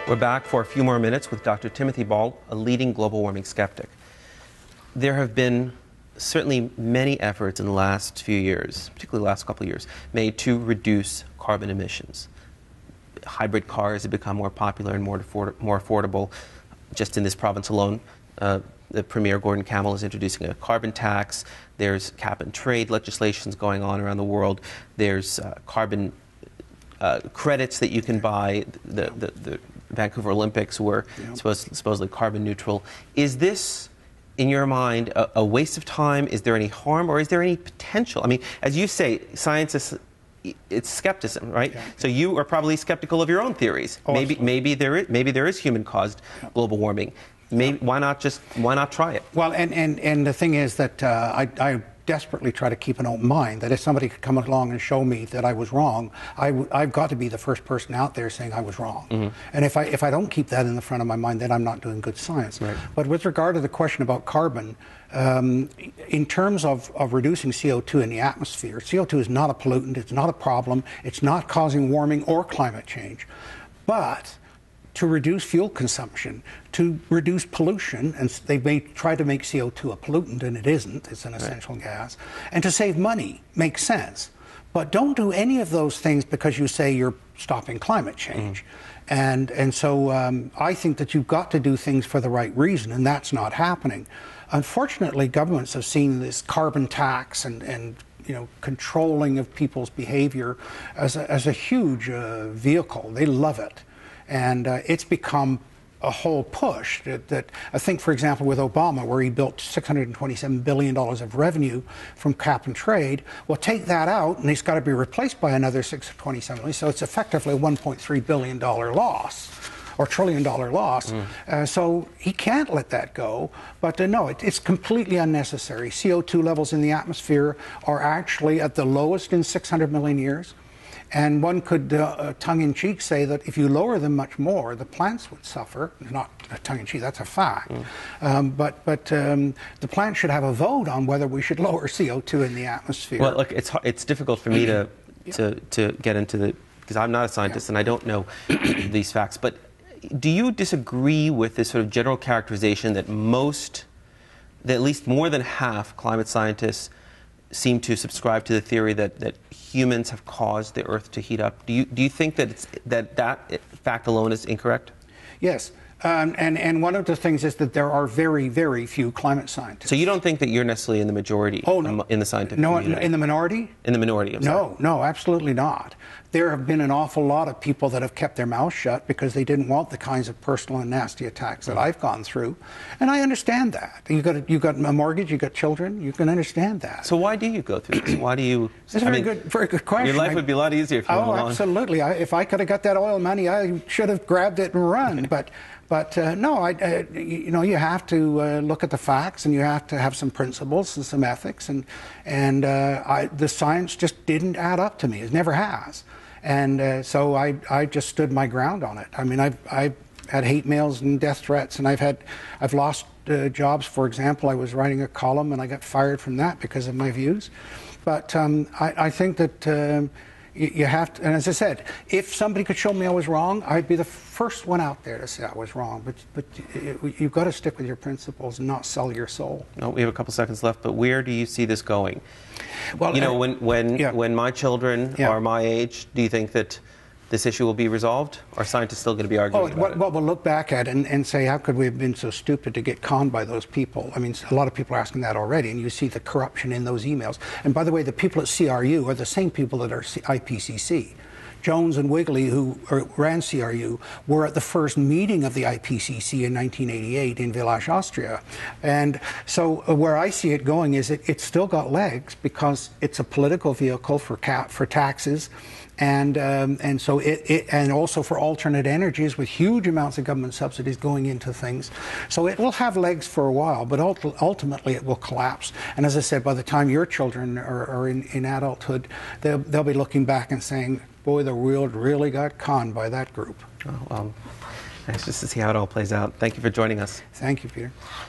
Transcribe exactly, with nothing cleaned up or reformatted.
We're back for a few more minutes with Doctor Timothy Ball, a leading global warming skeptic. There have been certainly many efforts in the last few years, particularly the last couple of years, made to reduce carbon emissions. Hybrid cars have become more popular and more, afford more affordable. Just in this province alone, uh, the Premier Gordon Campbell is introducing a carbon tax. There's cap and trade legislations going on around the world. There's uh, carbon uh, credits that you can buy. The, the, the Vancouver Olympics were yeah. supposed, supposedly carbon neutral. Is this, in your mind, a, a waste of time? Is there any harm, or is there any potential? I mean, as you say, science is, it's skepticism, right? Yeah. So you are probably skeptical of your own theories. Oh, maybe, maybe there is, maybe there is human-caused yeah. global warming. Maybe, why not just why not try it? Well, and and and the thing is that uh, I. I desperately try to keep an open mind, that if somebody could come along and show me that I was wrong, I w I've got to be the first person out there saying I was wrong. Mm-hmm. And if I, if I don't keep that in the front of my mind, then I'm not doing good science. Right. But with regard to the question about carbon, um, in terms of, of reducing C O two in the atmosphere, C O two is not a pollutant, it's not a problem, it's not causing warming or climate change. But to reduce fuel consumption, to reduce pollution, and they may try to make C O two a pollutant, and it isn't, it's an essential right. gas, and to save money makes sense. But don't do any of those things because you say you're stopping climate change. Mm. And, and so um, I think that you've got to do things for the right reason, and that's not happening. Unfortunately, governments have seen this carbon tax and, and you know, controlling of people's behavior as a, as a huge uh, vehicle. They love it. And uh, it's become a whole push that, that I think, for example, with Obama, where he built six hundred twenty-seven billion dollars of revenue from cap and trade, well, take that out, and it's got to be replaced by another six hundred twenty-seven billion dollars. So it's effectively a one point three billion dollar loss, or trillion dollar loss. Mm. Uh, so he can't let that go. But uh, no, it, it's completely unnecessary. C O two levels in the atmosphere are actually at the lowest in six hundred million years. And one could, uh, tongue-in-cheek, say that if you lower them much more, the plants would suffer. Not tongue-in-cheek, that's a fact. Mm. Um, but but um, the plants should have a vote on whether we should lower C O two in the atmosphere. Well, look, it's it's difficult for me to yeah. to to get into the, because I'm not a scientist yeah. and I don't know these facts. But do you disagree with this sort of general characterization that most, that at least more than half climate scientists seem to subscribe to the theory that, that humans have caused the Earth to heat up? Do you, do you think that, it's, that that fact alone is incorrect? Yes. Um, and, and one of the things is that there are very, very few climate scientists. So you don't think that you're necessarily in the majority oh, no. in the scientific no, community? In the minority? In the minority, I'm no, sorry. No, absolutely not. There have been an awful lot of people that have kept their mouths shut because they didn't want the kinds of personal and nasty attacks that I've gone through. And I understand that. You've got, a, you've got a mortgage, you've got children, you can understand that. So why do you go through this? Why do you... It's a very, mean, good, very good question. Your life would be a lot easier if you went Oh, along. Absolutely. I, if I could have got that oil money, I should have grabbed it and run. But... But uh, no, I, uh, you know, you have to uh, look at the facts, and you have to have some principles and some ethics, and and uh, I, the science just didn't add up to me. It never has, and uh, so I I just stood my ground on it. I mean, I've I've had hate mails and death threats, and I've had I've lost uh, jobs. For example, I was writing a column, and I got fired from that because of my views. But um, I, I think that. Um, You have to, and as I said, if somebody could show me I was wrong, I'd be the first one out there to say I was wrong. But but you've got to stick with your principles and not sell your soul. No, we have a couple seconds left, but where do you see this going? Well, you know, uh, when when yeah. when my children yeah. are my age, do you think that this issue will be resolved? Or are scientists still going to be arguing oh, about well, it? Well, we'll look back at it and, and say, how could we have been so stupid to get conned by those people? I mean, a lot of people are asking that already, and you see the corruption in those emails. And by the way, the people at C R U are the same people that are I P C C. Jones and Wigley, who ran C R U, were at the first meeting of the I P C C in nineteen eighty-eight in Villach, Austria. And so uh, where I see it going is it, it's still got legs because it's a political vehicle for cap, for taxes, and um, and so it, it and also for alternate energies with huge amounts of government subsidies going into things. So it will have legs for a while, but ult ultimately it will collapse. And as I said, by the time your children are, are in, in adulthood, they'll, they'll be looking back and saying, boy, the world really got conned by that group. Oh, um, nice just to see how it all plays out. Thank you for joining us. Thank you, Peter.